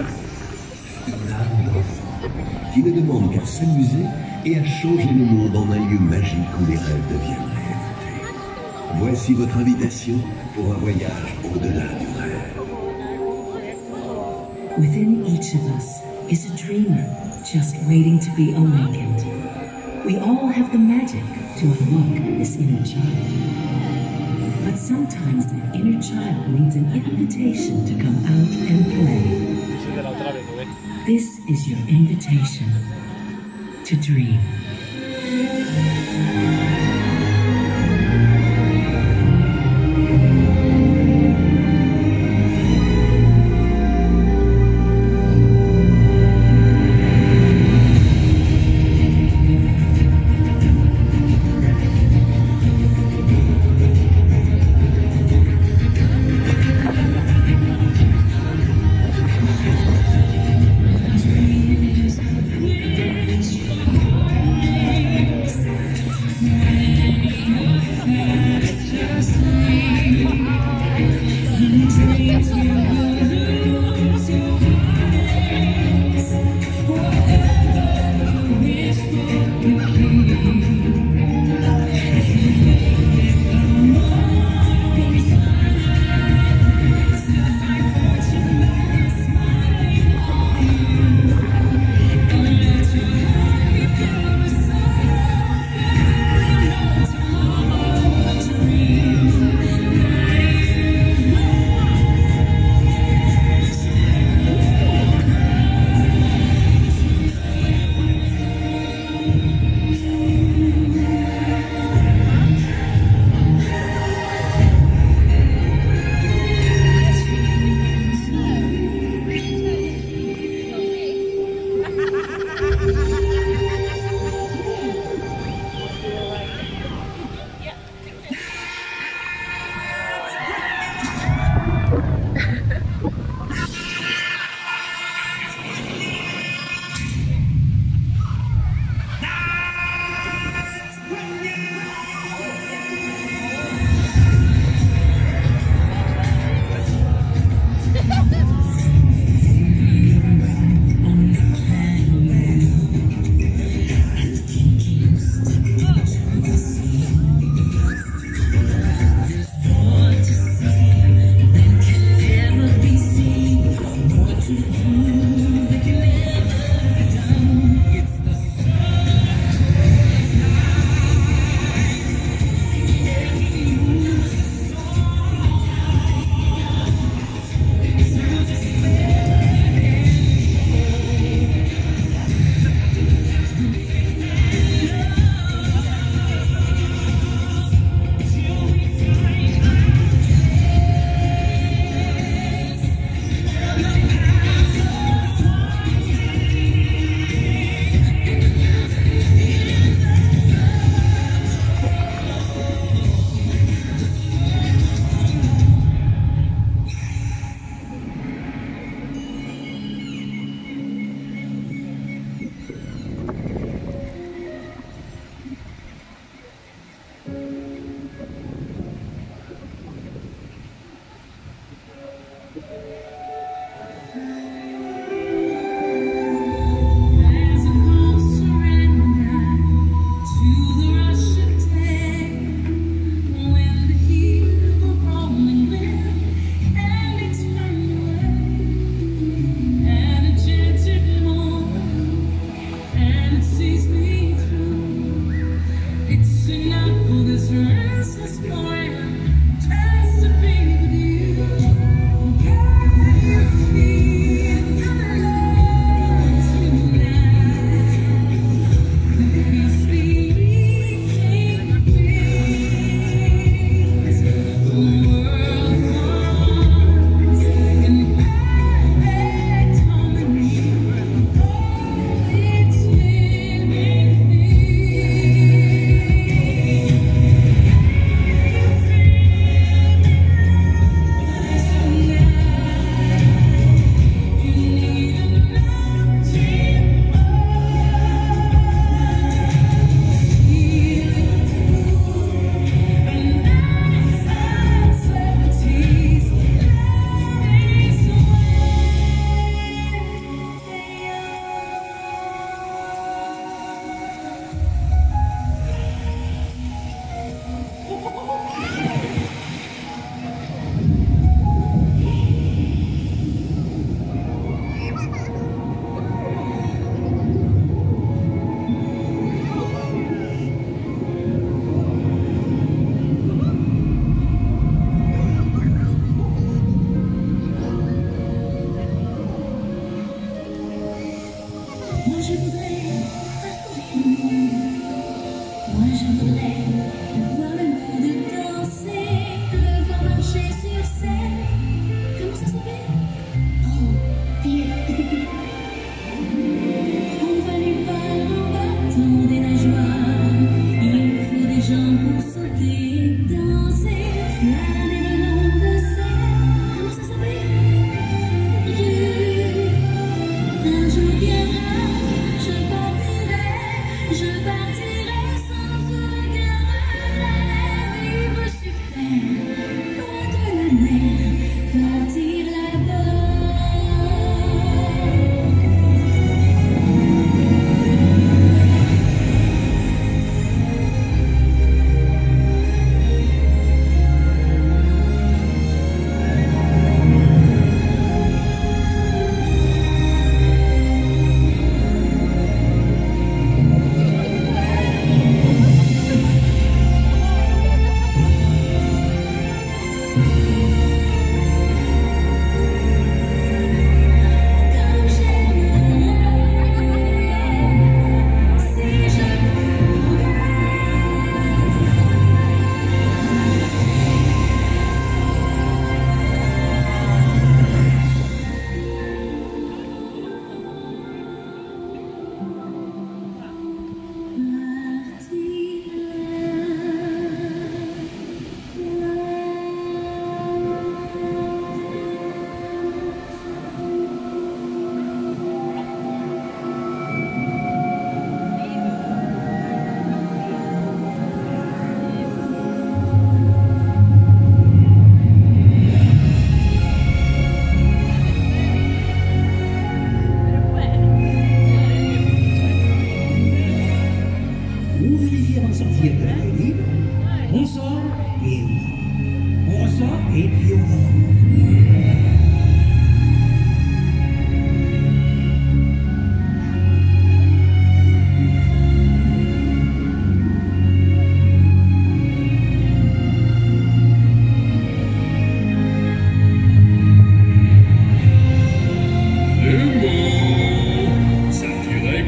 Une âme d'enfant qui ne demande qu'à s'amuser et à changer le monde en un lieu magique où les rêves deviennent réalité. Voici votre invitation pour un voyage au-delà du rêve. Within each of us is a dreamer just waiting to be awakened. We all have the magic to unlock this inner child. But sometimes that inner child needs an invitation to come out and play. This is your invitation to dream.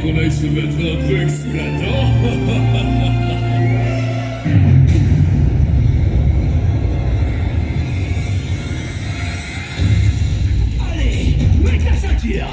qu'on aille se mettre un peu exploitant. Allez, mets ta ceinture.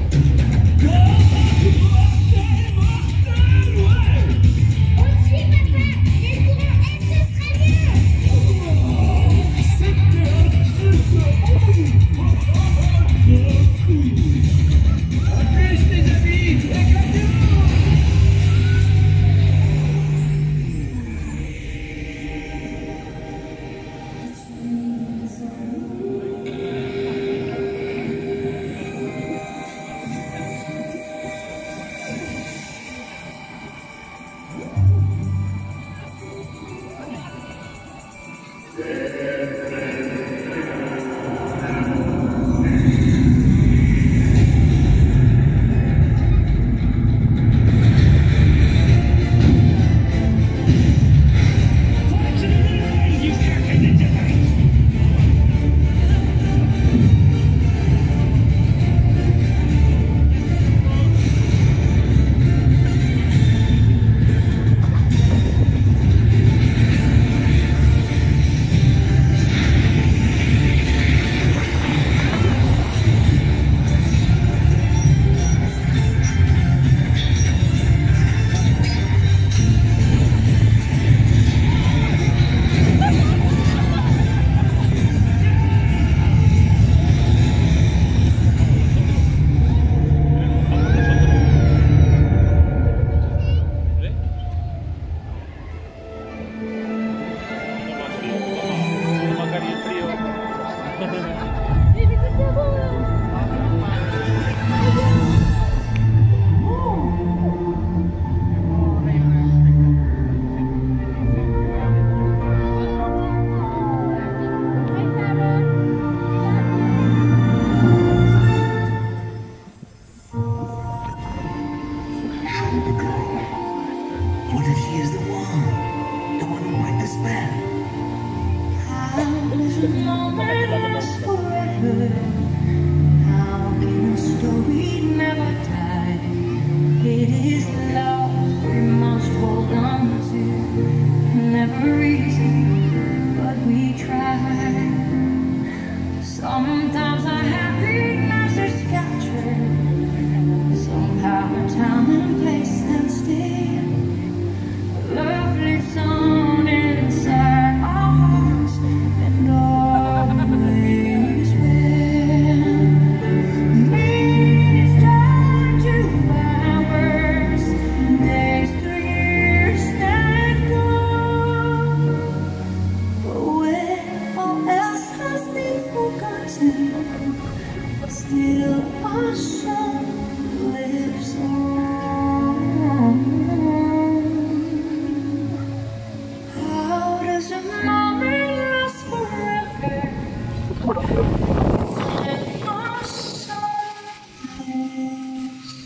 What if she is the one? The one who might despair? How does a moment last forever? How can a story never die? It is love we must hold on to. Never easy, but we try. Sometimes our happiness is scattered. Somehow time and place stand still. Love lives on inside our hearts and always will. Minutes turn to hours, days to years that go. But when all else has been forgotten, still our song lives on. How does a moment last forever? And our song lives.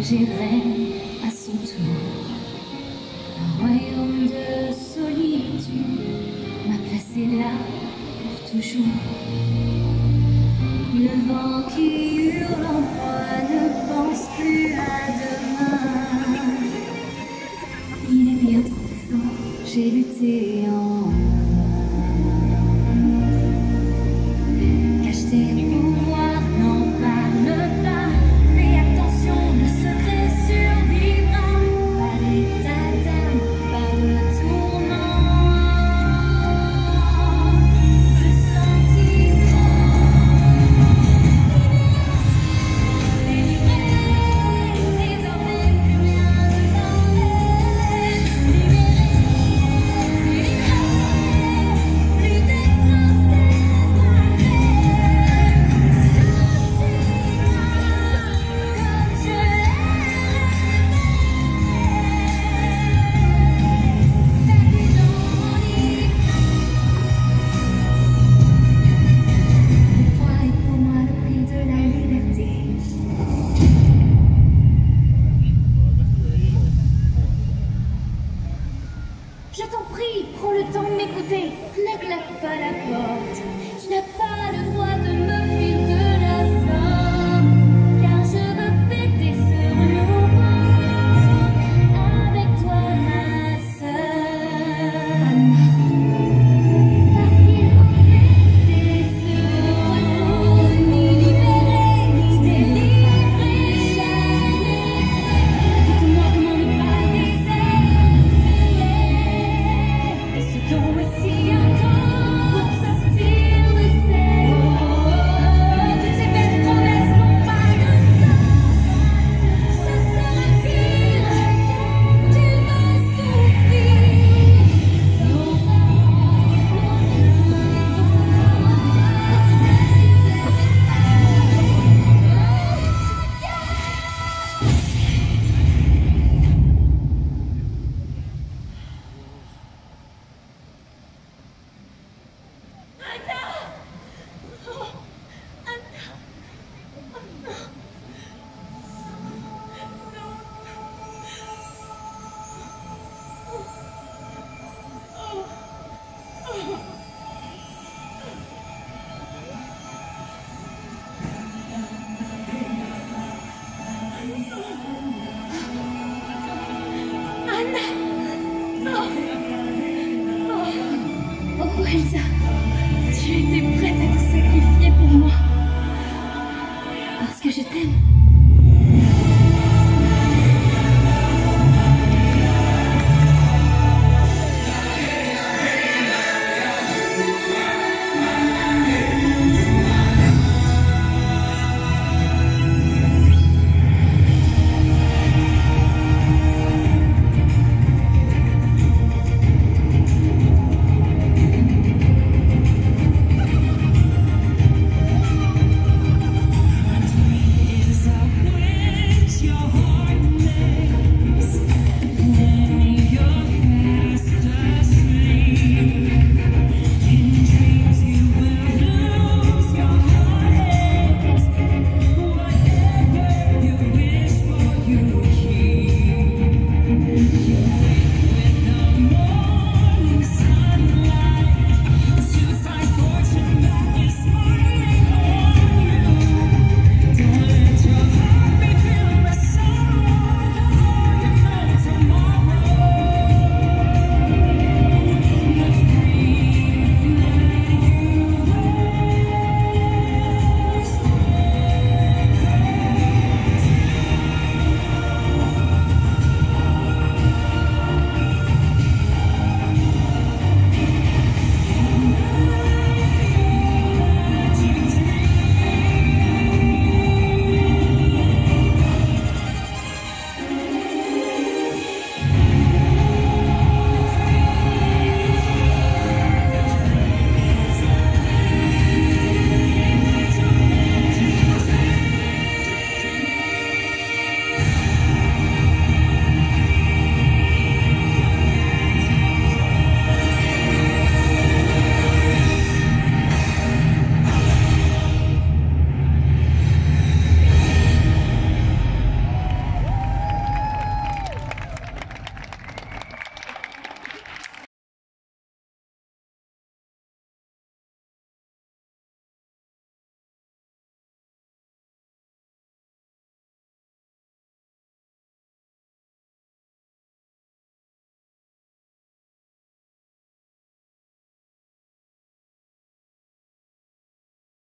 gérerait à son tour un royaume de solitude, m'a placé là pour toujours. Le vent qui hurle en moi ne pense plus à demain. Il est bien trop fort, j'ai lutté en cache tes pouvoirs, n'en parle pas. Fais attention, le secret survivra. Pas d'état d'âme, pas de tournant de sentiments. Désormais plus rien ne m'empêche. Plus d'être Je t'en prie, prends le temps de m'écouter. Ne claque pas la porte. Tu n'as pas le droit de me fuir de la sorte. Car je veux fêter ce renouveau avec toi, ma sœur. Parce qu'il faut fêter ce retour. Ni libéré, ni délivré. Jamais. Dites-moi comment ne pas désespérer. Ce temps est si intense pour sortir de ces toutes ces belles promesses n'ont pas de sens. Ce sera pire, tu vas souffrir. Oh, Elsa, tu étais prête à te sacrifier pour moi.